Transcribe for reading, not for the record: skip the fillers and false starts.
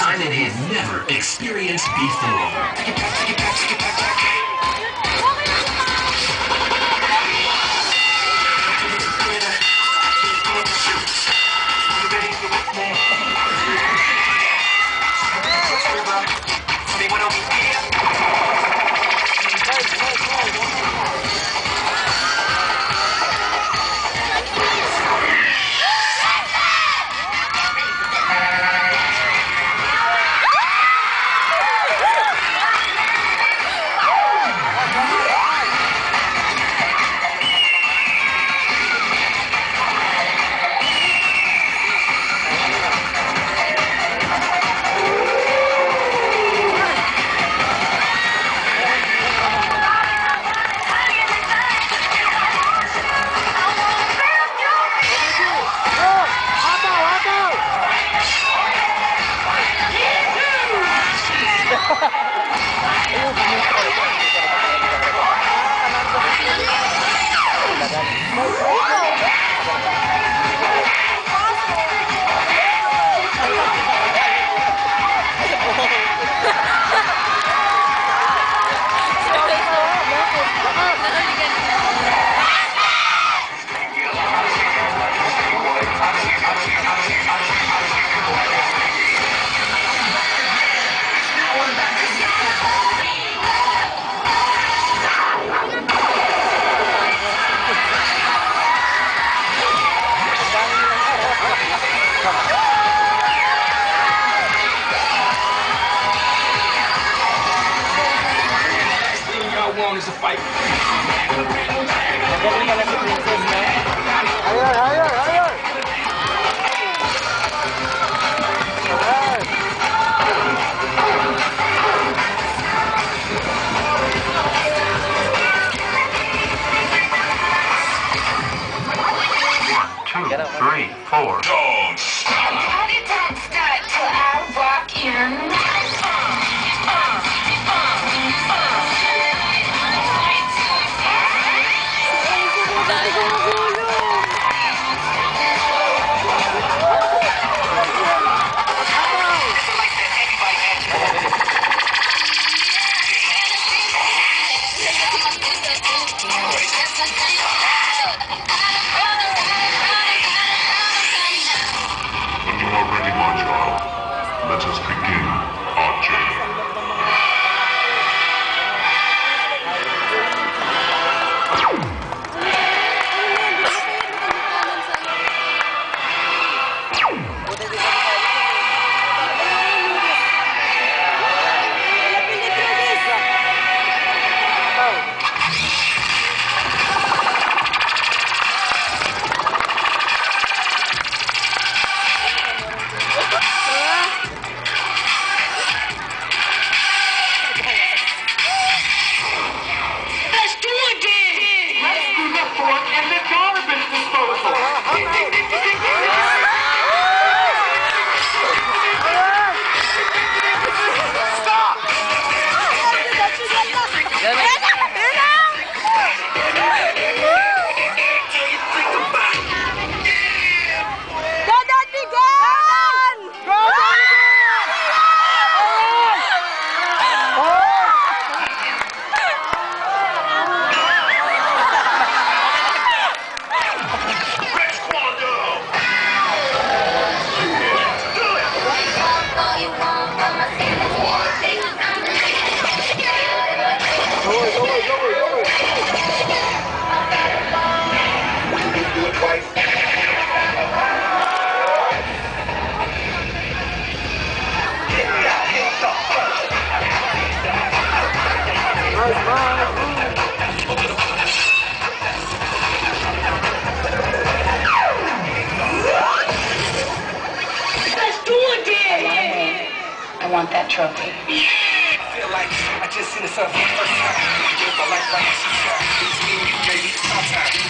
Simon had never experienced before. Is a fight. One, two, three, four. Don't stop. How did that start till I walk in? Let us begin our journey. I want that trophy. Yeah, I feel like I just seen the sun for the first time. Live my life like a shot. It's me and you, baby. It's our time.